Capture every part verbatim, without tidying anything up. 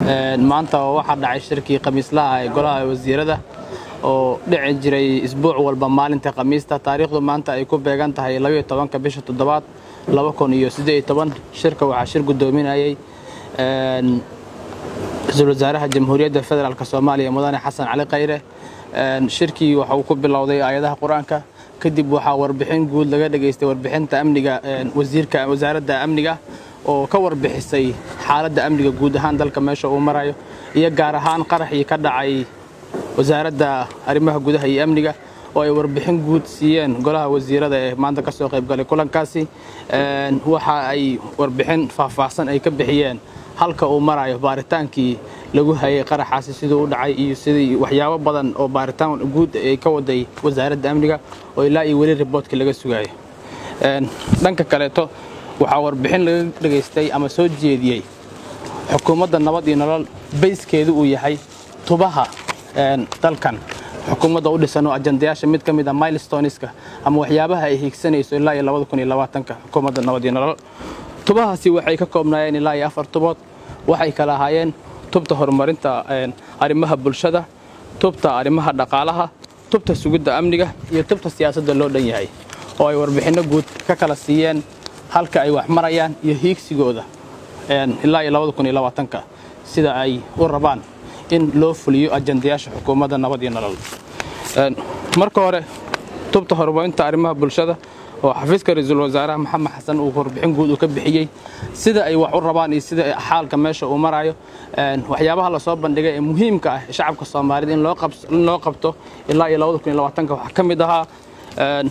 maanta waxa dhacay shirkii khamiislaha ee golaha wasiirada oo dhici jiray isbuuc walba maalinta khamiista taariikhdu maanta ay ku beegan tahay laba iyo tobanka bisha toddobaad laba kun iyo siddeed iyo toban shirka waxa shir gudoominayay een ra'iisul wasaaraha jamhuuriyadda federaalka Soomaaliya mudane Xasan Cali Khayre een shirkii waxa uu ku bilowday aayadaha Quraanka kadib waxa warbixin guud laga dhageystay warbixinta amniga wasiirka wasaaradda amniga oo ka warbixisay xaaladda amniga guud ahaan dalka meesha uu marayo iyo gaar ahaan qaraxii ka dhacay wasaaradda arrimaha gudaha iyo amniga oo ay warbixin guud siiyeen golaha wasiirada ee maanta ka soo qayb galay kulankaasi een waxa ay warbixin faahfaahsan ay ka bixiyeen halka uu marayo baaritaankii lagu hayay qaraxaasi sidoo u dhacay iyo sidii waxyaabo badan oo baaritaan guud ay ka waday wasaaradda amniga oo ilaa iyo wali reportka laga sugayo een dhanka kale to waxa warbixin laga dhageystay ama soo jeediyay xukuumadda nabad iyo nolol bayskeedu uu yahay tubaha een dalkan xukuumadda u dhisan oo ajandayaasha mid kamid ah milestoneska ama waxyaabaha ay higsanayso ilaa iyo laba kun iyo labaatanka xukuumadda nabad iyo nolol tubahaasi waxay ka koobnaayeen ilaa iyo afar tubood waxay kala ahaayeen tubta horumarinta een arrimaha bulshada tubta arrimaha dhaqaalaha tubta sugidda amniga iyo tubta siyaasadda loo dhan yahay oo ay warbixino guud ka kala siiyeen halka ay wax marayaan iyo hiigsigooda een ilaa iyo laba kun iyo labaatanka sida ay u rabaan in loo fuliyo ajandayaasha xukuumadda nabad iyo nolol een marka hore tubta horumarinta arrimaha bulshada oo xafiiska ra'iisul wasaaraha Maxamed Xasan uu warbixin guud u ka bixiyay sida ay wax u rabaan iyo sida xaalka meesha uu marayo een waxyaabaha la soo bandhigay ee muhiimka ah shacabka Soomaaliyeed in loo qabto loo qabto ilaa iyo laba kun iyo labaatanka waxa kamid ahaa een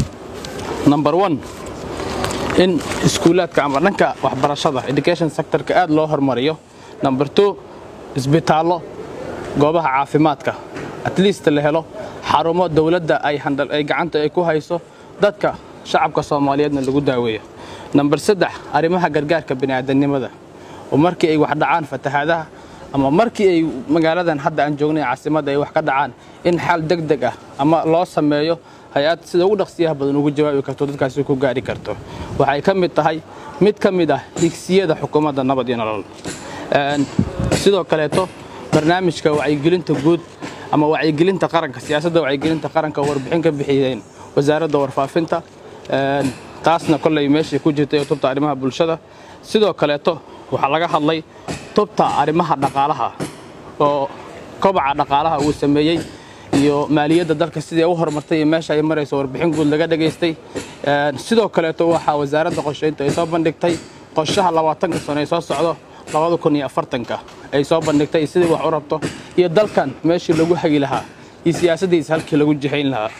number one in iskuulaadka ama dhanka waxbarashada education sector-ka aad loo hormariyo number two isbitaallo goobaha caafimaadka at least la helo xarumo dawladda ay handal ay gacanta ay ku hayso dadka shacabka Soomaaliyeedna lagu daaweeyo number saddex arrimaha gargaarka bini'aadanimada oo markii ay wax dhacaan fatahaadaha ama markii ay magaaladan hadda aan joognay caasimadda ay wax ka dhacaan in xal degdeg ah ama loo sameeyo hay'ad sida ugu dhaqsiyaha badan ugu jawaabi karto dadkaasi ku gaari karto waxay ka mid tahay mid ka mid ah higsiyada xukuumadda nabad iyo nolol een sidoo kale to barnaamijka wacyigelinta guud ama wacyigelinta qaranka siyaasadda wacyigelinta qaranka warbixin ka bixiyeen wasaaradda warfaafinta een taasna kulay meeshii ku jirtay tubta arrimaha bulshada sidoo kale to waxa laga hadlay tubta arrimaha dhaqaalaha oo kobaca dhaqaalaha uu sameeyay iyo maaliyadda dalka sidii u horumartay meesha ay marayso warbixin guud laga dhageystay een sidoo kale to waxa wasaaradda qorsheynta ay soo bandhigtay qorshaha labaatanka sano ee soo socdo laba kun iyo afartanka ay soo bandhigtay sidii wax u rabto iyo dalkan meeshii lagu hagi lahaa iyo siyaasaddiisa halkii lagu jihayn lahaa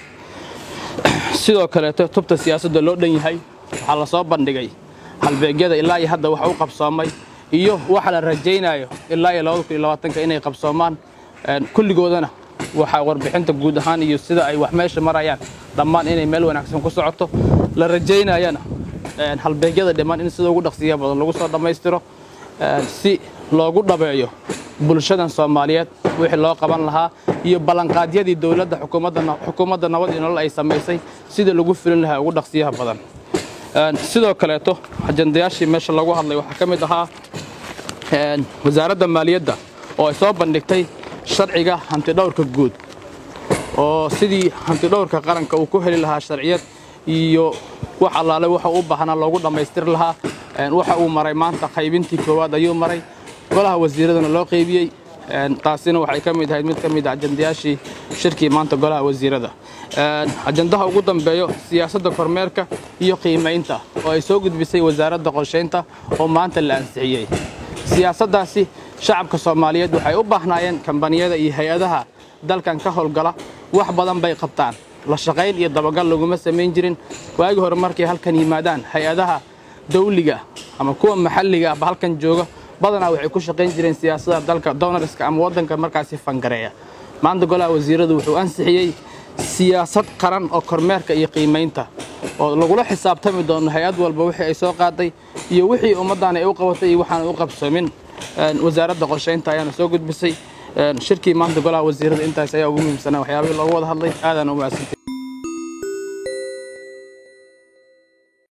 sidoo kale tubta siyaasadda loo dhan yahay waxa la soo bandhigay halbeegyada ilaa iyo hadda wax u qabsoomay iyo waxa la rajaynayo ilaa iyo laba kun iyo labaatanka inay qabsoomaan een kulligoodana waxa warbixinta guud ahaan iyo sida ay wax meesha marayaan dhammaan inay meel wanaagsan ku socoto la rajaynayana een halbeegyada dhiman in sida ugu dhaqsiyaha badan lagu soo dhameystiro si loogu dhabeeyo bulshadan Soomaaliyeed wixii loo qaban lahaa iyo balanqaadyadii dawladda xukuumadda xukuumadda nabad iyo nolol ay sameysay sida lagu filin lahaa ugu dhaqsiyaha badan een sidoo kale to ajandayaashii meesha lagu hadlay waxa kamid ahaa een wasaaradda maaliyadda oo ay soo bandhigtay sharciga hanti dhawrka guud oo sidii hanti dhawrka qaranka uu ku heli lahaa sharciyad iyo wax allaale waxa uu baahnaa loogu dhameystir lahaa een waxa uu maray maanta qaybintii koowaad ayuu maray golaha wasiiradana loo qaybiyay een taasina waxay kamid ahayd mid kamid ah ajandayaashii shirkii maanta golaha wasiirada een ajandaha ugu dambeeyo siyaasadda kormeerka iyo qiimeynta oo ay soo gudbisay wasaaradda qorsheynta oo maanta la ansixiyay siyaasaddaasi shacabka Soomaaliyeed waxay u baahnaayeen kambaniyada iyo hay'adaha dalkan ka howlgala wax badan bay qabtaan la shaqayn iyo dabagal laguma sameyn jirin waagi hore markay halkan yimaadaan hay'adaha dawliga ama kuwa maxalliga ah halkan jooga badanaa waxay ku shaqayn jireen siyaasadda dalka donorska ama wadanka markaasi fangareeya maanta golaha wasiiradu wuxuu ansixiyay siyaasad qaran oo kormeerka iyo qiimeynta oo lagula xisaabtami doono hay'ad walba wixii ay soo qaaday iyo wixii ummaddan ay u qabatay iyo waxaan u qabsoomin wasaaradda qorsheynta ayaana soo gudbisay shirkii maanta golaha wasiirada intaas ayaa ugu muhiimsanaa waxyaabihii loogu wada hadlay aadaan u mahadsantahay